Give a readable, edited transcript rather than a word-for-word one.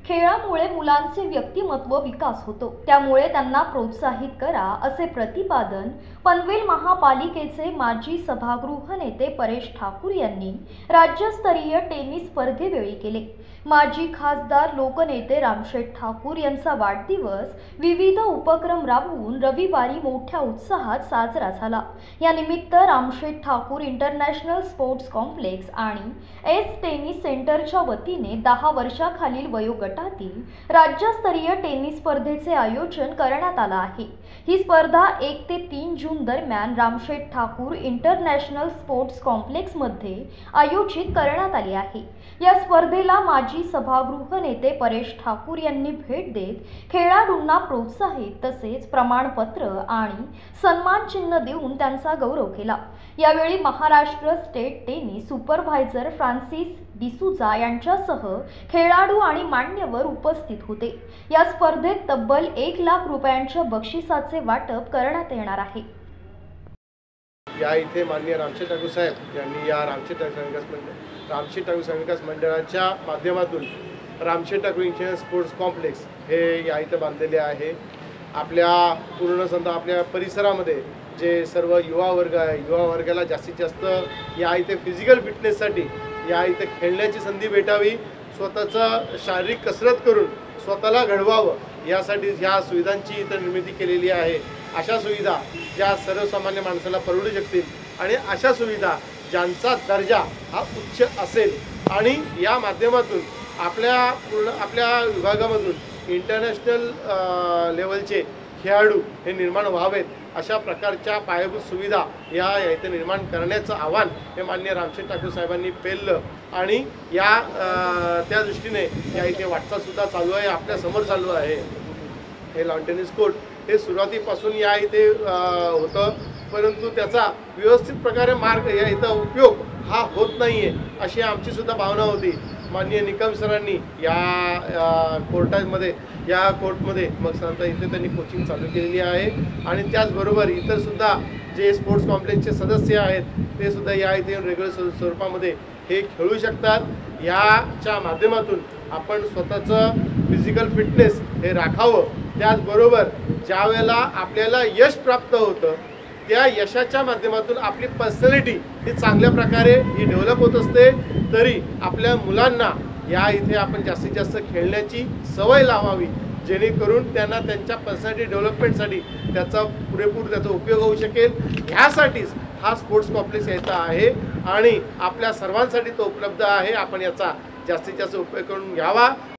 खेळामुळे मुलांचे व्यक्तिमत्व विकास होतो, त्यामुळे त्यांना प्रोत्साहित करा, असे प्रतिपादन पनवेल महापालिकेचे माजी सभागृह नेते परेश ठाकूर यांनी राज्यस्तरीय टेनिस स्पर्धेवेळी केले। माजी खासदार लोकनेते रामशेठ ठाकूर यांचा वाढदिवस विविध उपक्रम राबवून रविवारी मोठ्या उत्साहात साजरा झाला। या निमित्त Ramsheth Thakur international sports complex आणि एस टेनिस सेंटरच्या वतीने 10 वर्षाखालील वयोगटातील राज्यस्तरीय टेनिस स्पर्धेचे आयोजन करण्यात आले आहे। ही स्पर्धा 1 ते 3 जून दरम्यान Ramsheth Thakur international sports complex मध्ये आयोजित करण्यात आली आहे। या स्पर्धेला माजी सभागृह नेते परेश ठाकूर यांनी भेट देत खेळाडूंना प्रोत्साहित तसेच प्रमाणपत्र आणि सन्मान चिन्ह देऊन त्यांचा गौरव केला। यावेळी Maharashtra state tennis supervisor Francis D'Souza यांच्यासह खेळाडू आणि मान्यवर उपस्थित होते। या स्पर्धेत तब्बल 1 लाख रुपयांच्या बक्षिसाचे वाटप करण्यात येणार आहे। या इथे माननीय रामशेठ ठाकूर साहेब यांनी या रामशेठ ठाकूर विकास मंडळाच्या माध्यमातून Ramsheth Thakur international sports complex हे या इथे बांधलेले आहे। आपल्या पूर्ण समजा आपल्या परिसरामध्ये जे सर्व युवा वर्ग आहे, युवा वर्गाला जास्तीत जास्त या इथे फिजिकल फिटनेससाठी या इथे खेळण्याची संधी भेटावी, स्वतःचा शारीरिक कसरत करून स्वतःला घडवावं यासाठी ह्या सुविधांची इथं निर्मिती केलेली आहे। अशा सुविधा ज्या सर्वसामान्य माणसाला परवडू शकतील आणि अशा सुविधा ज्यांचा दर्जा हा उच्च असेल आणि या माध्यमातून आपल्या विभागामधून इंटरनॅशनल लेवलचे खेळाडू हे निर्माण व्हावेत, अशा प्रकारच्या पायाभूत सुविधा या इथे निर्माण करण्याचं आव्हान हे माननीय रामशेठ ठाकूर साहेबांनी पेललं आणि त्या दृष्टीने या इथे वाटचालसुद्धा चालू आहे। आपल्यासमोर चालू आहे हे लॉन टेनिस कोर्ट। हे सुरुवातीपासून या इथे होतं, परंतु त्याचा व्यवस्थित प्रकारे या इथं उपयोग हा होत नाही आहे, अशी आमची सुद्धा भावना होती। माननीय निकम सरांनी या कोर्टमध्ये मग सांगता इथे त्यांनी कोचिंग चालू केलेली आहे आणि त्याचबरोबर इतर सुद्धा जे स्पोर्ट्स कॉम्प्लेक्सचे सदस्य आहेत ते सुद्धा या इथे रेग्युलर स्वरूपामध्ये हे खेळू शकतात। याच्या माध्यमातून आपण स्वतःचं फिजिकल फिटनेस हे राखावं, त्याचबरोबर ज्या वेळेला आपल्याला यश प्राप्त होतं त्या यशाच्या माध्यमातून आपली पर्सनॅलिटी ही चांगल्या प्रकारे ही डेव्हलप होत असते। तरी आपल्या मुलांना या इथे आपण जास्तीत जास्त खेळण्याची सवय लावावी, जेणेकरून त्यांना त्यांच्या पर्सनॅलिटी डेव्हलपमेंटसाठी त्याचा पुरेपूर उपयोग होऊ शकेल। ह्यासाठीच हा स्पोर्ट्स कॉम्प्लेक्स यायचा आहे आणि आपल्या सर्वांसाठी तो उपलब्ध आहे। आपण याचा जास्तीत जास्त उपयोग करून घ्यावा।